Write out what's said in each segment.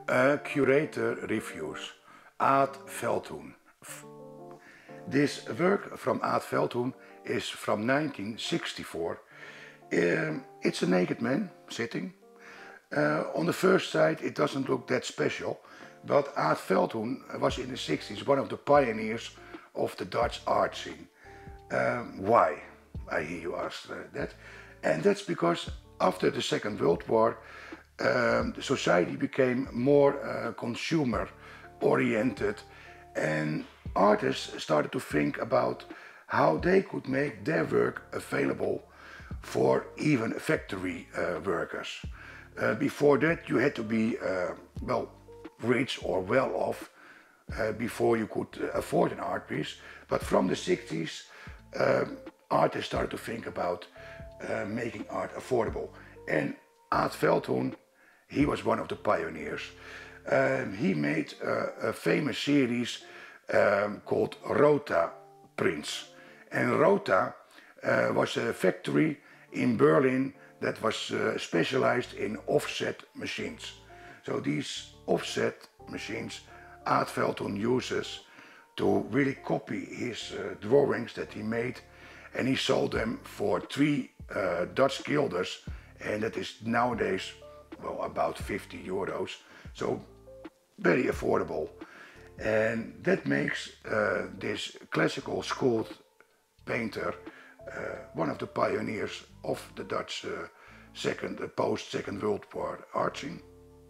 Curator reviews. Aad Veldhoen. This work from Aad Veldhoen is from 1964. It's a naked man sitting. On the first sight it doesn't look that special, but Aad Veldhoen was in the 60s one of the pioneers of the Dutch art scene. Why? I hear you ask that. And that's because after the Second World War, the society became more consumer oriented, and artists started to think about how they could make their work available for even factory workers. Before that you had to be well, rich or well off before you could afford an art piece. But from the 60s artists started to think about making art affordable, and Aad Veldhoen, he was one of the pioneers. He made a famous series called Rota Prints, and Rota was a factory in Berlin that was specialized in offset machines. So these offset machines Aad Veldhoen uses to really copy his drawings that he made, and he sold them for 3 Dutch guilders, and that is nowadays, well, about 50 euros, so very affordable. And that makes this classical schooled painter one of the pioneers of the Dutch post-Second World War art scene.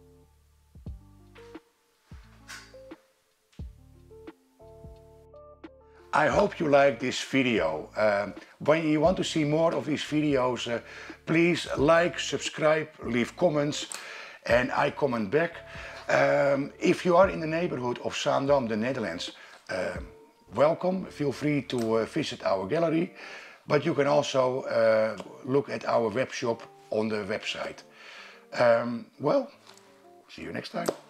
I hope you like this video. When you want to see more of these videos, please like, subscribe, leave comments, and I comment back. If you are in the neighborhood of Zaandam, the Netherlands, welcome. Feel free to visit our gallery, but you can also look at our web shop on the website. Well, see you next time.